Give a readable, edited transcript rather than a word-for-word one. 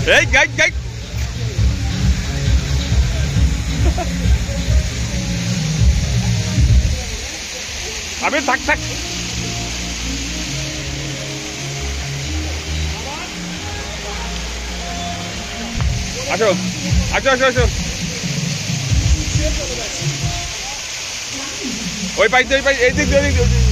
এই guide guide আবে থাক থাক আসো আসো আসো আসো ওই পাইতে ওই পাই এই দিক